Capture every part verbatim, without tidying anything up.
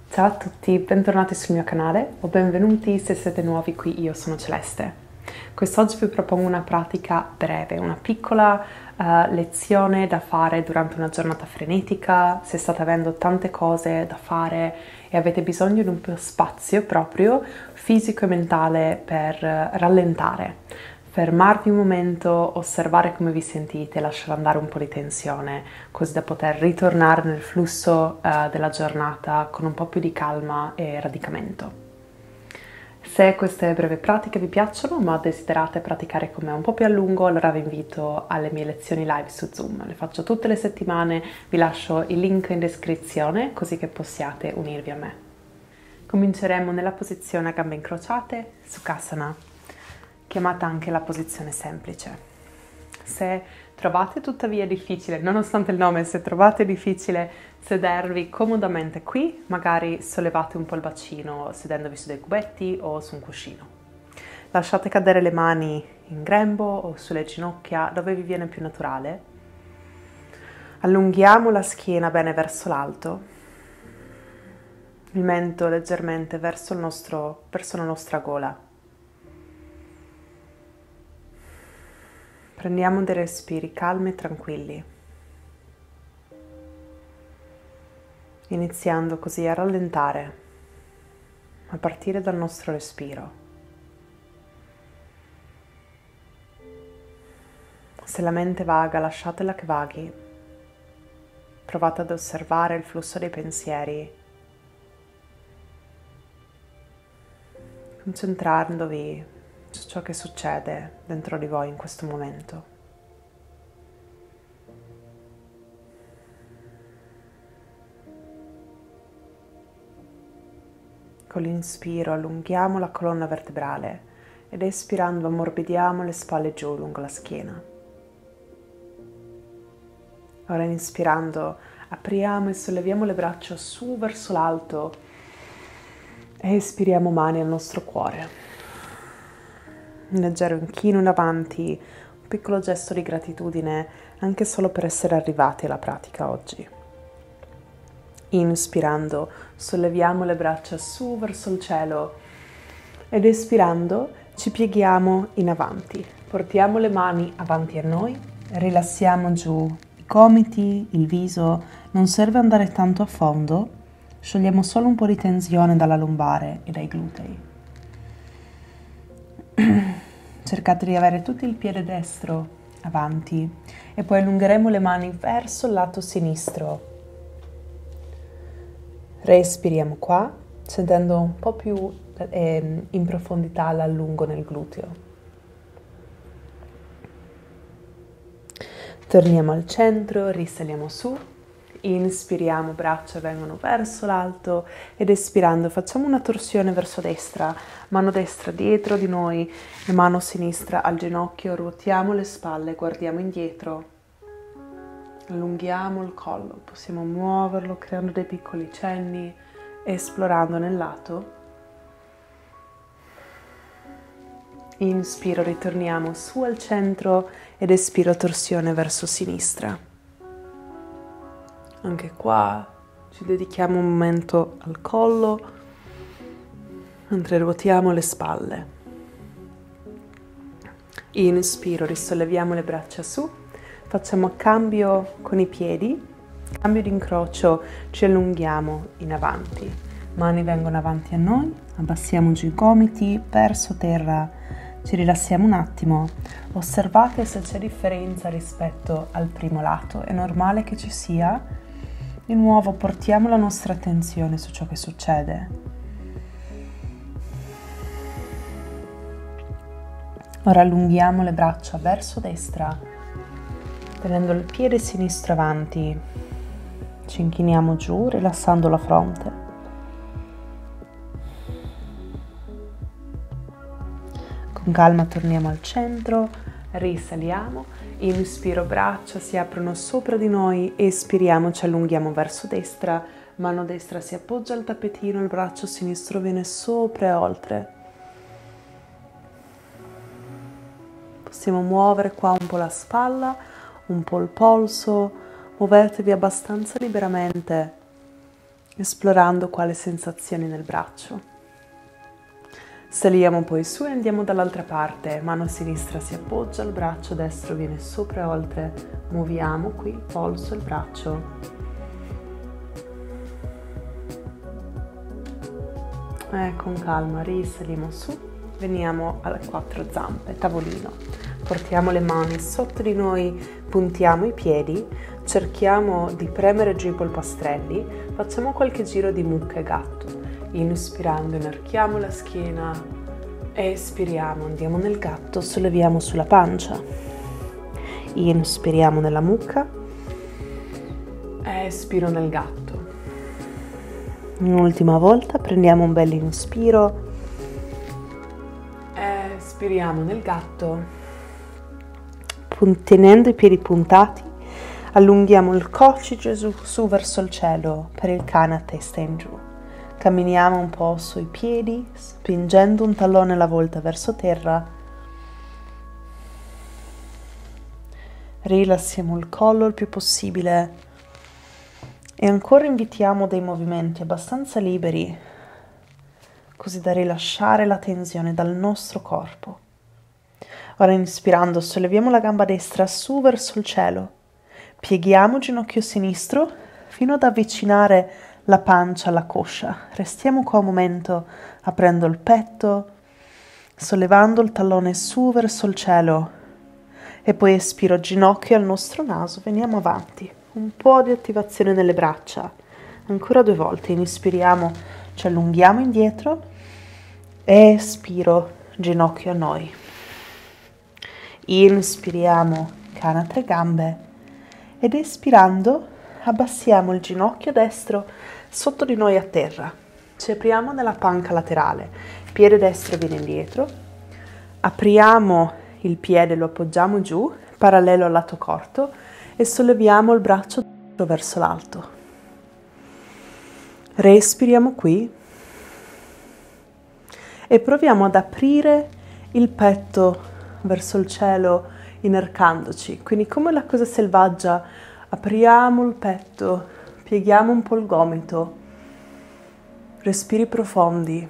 Ciao a tutti, bentornati sul mio canale o benvenuti se siete nuovi qui, io sono Celeste. Quest'oggi vi propongo una pratica breve, una piccola uh, lezione da fare durante una giornata frenetica, se state avendo tante cose da fare e avete bisogno di un po' di spazio proprio fisico e mentale per uh, rallentare. Fermarvi un momento, osservare come vi sentite, lasciare andare un po' di tensione, così da poter ritornare nel flusso uh, della giornata con un po' più di calma e radicamento. Se queste brevi pratiche vi piacciono, ma desiderate praticare con me un po' più a lungo, allora vi invito alle mie lezioni live su Zoom. Le faccio tutte le settimane, vi lascio il link in descrizione così che possiate unirvi a me. Cominceremo nella posizione a gambe incrociate, Sukhasana, chiamata anche la posizione semplice. Se trovate tuttavia difficile, nonostante il nome, se trovate difficile sedervi comodamente qui, magari sollevate un po' il bacino sedendovi su dei cubetti o su un cuscino. Lasciate cadere le mani in grembo o sulle ginocchia, dove vi viene più naturale. Allunghiamo la schiena bene verso l'alto, il mento leggermente verso, il nostro, verso la nostra gola. Prendiamo dei respiri calmi e tranquilli, iniziando così a rallentare, a partire dal nostro respiro. Se la mente vaga, lasciatela che vaghi. Provate ad osservare il flusso dei pensieri, concentrandovi su ciò che succede dentro di voi in questo momento. Con l'inspiro allunghiamo la colonna vertebrale ed espirando ammorbidiamo le spalle giù lungo la schiena. Ora inspirando apriamo e solleviamo le braccia su verso l'alto e espiriamo mani al nostro cuore. Un leggero inchino in avanti, un piccolo gesto di gratitudine anche solo per essere arrivati alla pratica oggi. Inspirando solleviamo le braccia su verso il cielo ed espirando ci pieghiamo in avanti. Portiamo le mani avanti a noi, rilassiamo giù i gomiti, il viso, non serve andare tanto a fondo, sciogliamo solo un po' di tensione dalla lombare e dai glutei. Cercate di avere tutto il piede destro avanti e poi allungheremo le mani verso il lato sinistro. Respiriamo qua, sentendo un po' più eh, in profondità l'allungo nel gluteo. Torniamo al centro, risaliamo su. Inspiriamo, braccia vengono verso l'alto ed espirando facciamo una torsione verso destra, mano destra dietro di noi e mano sinistra al ginocchio, ruotiamo le spalle, guardiamo indietro, allunghiamo il collo, possiamo muoverlo creando dei piccoli cenni, esplorando nel lato. Inspiro, ritorniamo su al centro ed espiro torsione verso sinistra. Anche qua ci dedichiamo un momento al collo mentre ruotiamo le spalle. Inspiro, risolleviamo le braccia su, facciamo cambio con i piedi, cambio di incrocio, ci allunghiamo in avanti. Mani vengono avanti a noi, abbassiamo giù i gomiti, verso terra, ci rilassiamo un attimo. Osservate se c'è differenza rispetto al primo lato, è normale che ci sia. Di nuovo portiamo la nostra attenzione su ciò che succede. Ora allunghiamo le braccia verso destra, tenendo il piede sinistro avanti. Ci inchiniamo giù, rilassando la fronte. Con calma torniamo al centro, risaliamo. Inspiro, braccia si aprono sopra di noi, espiriamo, ci allunghiamo verso destra, mano destra si appoggia al tappetino, il braccio sinistro viene sopra e oltre. Possiamo muovere qua un po' la spalla, un po' il polso, muovetevi abbastanza liberamente esplorando quale sensazioni nel braccio. Saliamo poi su e andiamo dall'altra parte, mano sinistra si appoggia, il braccio destro viene sopra e oltre, muoviamo qui, polso il braccio. E con calma risaliamo su, veniamo alle quattro zampe, tavolino. Portiamo le mani sotto di noi, puntiamo i piedi, cerchiamo di premere giù i polpastrelli, facciamo qualche giro di mucca e gatto. Inspirando, inarchiamo la schiena, espiriamo, andiamo nel gatto, solleviamo sulla pancia. Inspiriamo nella mucca, espiro nel gatto. Un'ultima volta, prendiamo un bel inspiro, espiriamo nel gatto, tenendo i piedi puntati, allunghiamo il coccige su, su verso il cielo per il cane a testa in giù. Camminiamo un po' sui piedi, spingendo un tallone alla volta verso terra. Rilassiamo il collo il più possibile e ancora invitiamo dei movimenti abbastanza liberi, così da rilasciare la tensione dal nostro corpo. Ora inspirando, solleviamo la gamba destra su verso il cielo. Pieghiamo il ginocchio sinistro fino ad avvicinare la pancia alla coscia. Restiamo qua un momento aprendo il petto, sollevando il tallone su verso il cielo e poi espiro ginocchio al nostro naso, veniamo avanti. Un po' di attivazione nelle braccia. Ancora due volte, inspiriamo, ci allunghiamo indietro, espiro, ginocchio a noi. Inspiriamo, cane a tre gambe ed espirando abbassiamo il ginocchio destro sotto di noi a terra. Ci apriamo nella panca laterale, piede destro viene indietro, apriamo il piede, lo appoggiamo giù, parallelo al lato corto e solleviamo il braccio verso l'alto. Respiriamo qui e proviamo ad aprire il petto verso il cielo inarcandoci, quindi come la cosa selvaggia apriamo il petto, pieghiamo un po' il gomito, respiri profondi,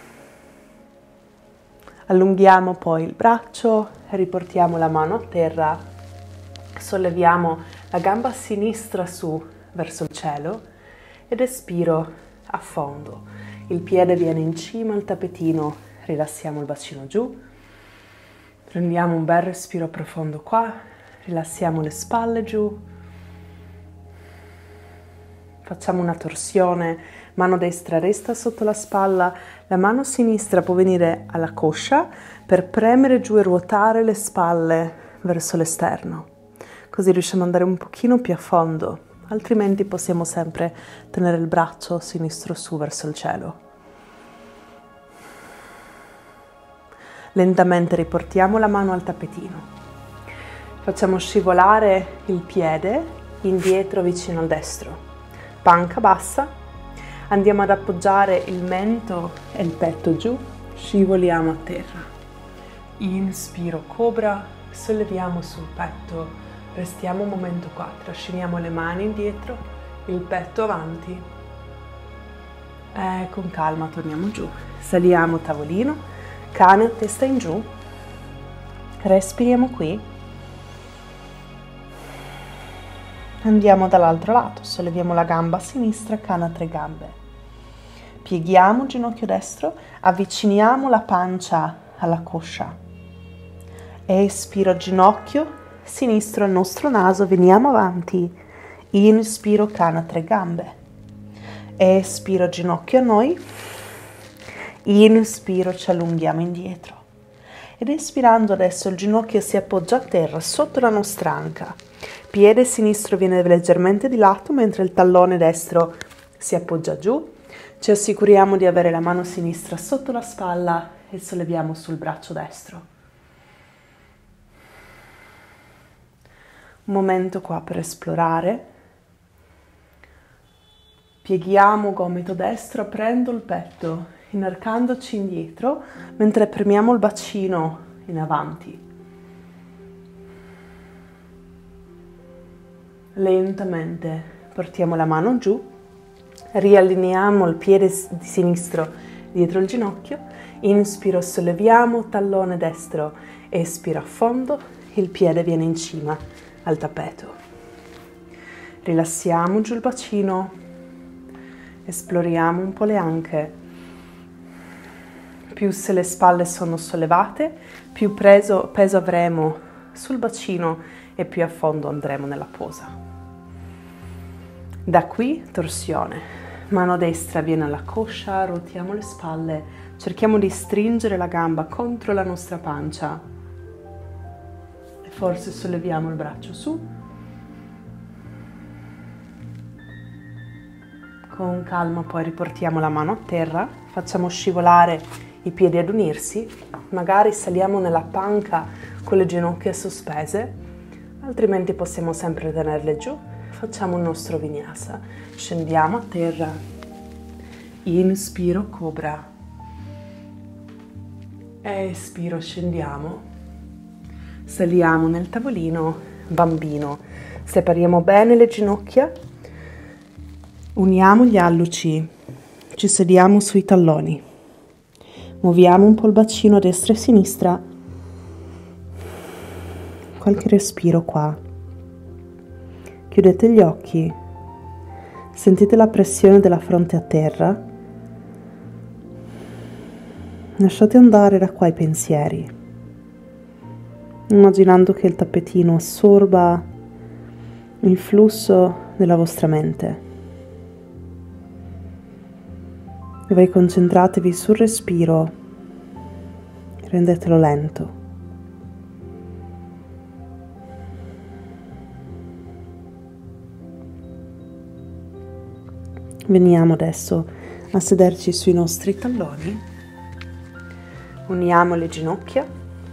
allunghiamo poi il braccio, riportiamo la mano a terra, solleviamo la gamba sinistra su verso il cielo ed espiro a fondo. Il piede viene in cima al tappetino, rilassiamo il bacino giù, prendiamo un bel respiro profondo qua, rilassiamo le spalle giù, facciamo una torsione, mano destra resta sotto la spalla, la mano sinistra può venire alla coscia per premere giù e ruotare le spalle verso l'esterno. Così riusciamo ad andare un pochino più a fondo, altrimenti possiamo sempre tenere il braccio sinistro su verso il cielo. Lentamente riportiamo la mano al tappetino. Facciamo scivolare il piede indietro vicino al destro. Panca bassa, andiamo ad appoggiare il mento e il petto giù, scivoliamo a terra. Inspiro cobra, solleviamo sul petto, restiamo un momento qua, trasciniamo le mani indietro, il petto avanti e con calma torniamo giù. Saliamo tavolino, cane a testa in giù, respiriamo qui. Andiamo dall'altro lato, solleviamo la gamba sinistra, cane a tre gambe. Pieghiamo il ginocchio destro, avviciniamo la pancia alla coscia. Espiro ginocchio sinistro al nostro naso, veniamo avanti. Inspiro, cane a tre gambe. Espiro, ginocchio a noi. Inspiro, ci allunghiamo indietro. Ed espirando adesso il ginocchio si appoggia a terra sotto la nostra anca. Piede sinistro viene leggermente di lato mentre il tallone destro si appoggia giù. Ci assicuriamo di avere la mano sinistra sotto la spalla e solleviamo sul braccio destro. Un momento qua per esplorare. Pieghiamo gomito destro aprendo il petto, inarcandoci indietro mentre premiamo il bacino in avanti. Lentamente portiamo la mano giù, Riallineiamo il piede di sinistro dietro il ginocchio, inspiro, solleviamo, tallone destro, espiro a fondo, il piede viene in cima al tappeto. Rilassiamo giù il bacino, esploriamo un po' le anche. Più se le spalle sono sollevate, più peso, peso avremo sul bacino e più a fondo andremo nella posa. Da qui torsione, mano destra viene alla coscia, ruotiamo le spalle, cerchiamo di stringere la gamba contro la nostra pancia e forse solleviamo il braccio su. Con calma poi riportiamo la mano a terra, facciamo scivolare i piedi ad unirsi, magari saliamo nella panca con le ginocchia sospese, altrimenti possiamo sempre tenerle giù, facciamo il nostro vinyasa, scendiamo a terra, inspiro cobra, espiro scendiamo, saliamo nel tavolino bambino, separiamo bene le ginocchia, uniamo gli alluci, ci sediamo sui talloni, muoviamo un po' il bacino a destra e a sinistra, qualche respiro qua, chiudete gli occhi, sentite la pressione della fronte a terra, lasciate andare da qua i pensieri, immaginando che il tappetino assorba il flusso della vostra mente. E voi concentratevi sul respiro, rendetelo lento. Veniamo adesso a sederci sui nostri talloni, uniamo le ginocchia.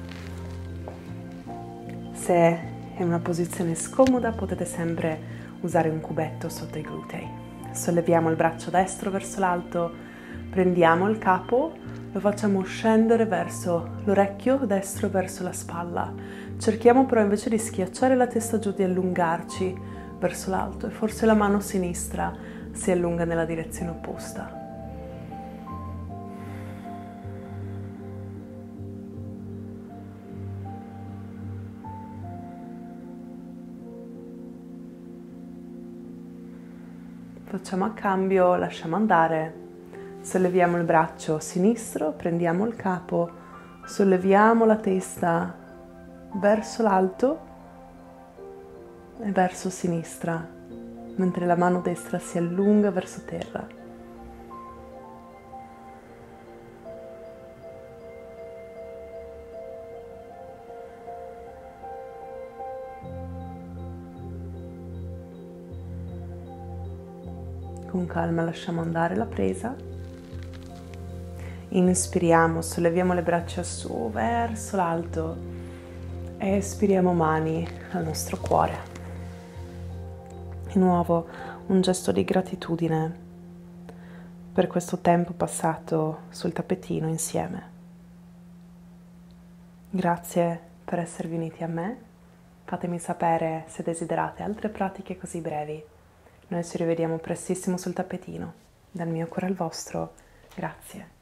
Se è una posizione scomoda potete sempre usare un cubetto sotto i glutei. Solleviamo il braccio destro verso l'alto, prendiamo il capo, lo facciamo scendere verso l'orecchio destro, verso la spalla. Cerchiamo però invece di schiacciare la testa giù, di allungarci verso l'alto e forse la mano sinistra si allunga nella direzione opposta. Facciamo a cambio, lasciamo andare. Solleviamo il braccio sinistro, prendiamo il capo, solleviamo la testa verso l'alto e verso sinistra, mentre la mano destra si allunga verso terra. Con calma lasciamo andare la presa. Inspiriamo, solleviamo le braccia su verso l'alto, espiriamo mani al nostro cuore. Di nuovo un gesto di gratitudine per questo tempo passato sul tappetino insieme. Grazie per essere venuti a me. Fatemi sapere se desiderate altre pratiche così brevi. Noi ci rivediamo prestissimo sul tappetino. Dal mio cuore al vostro, grazie.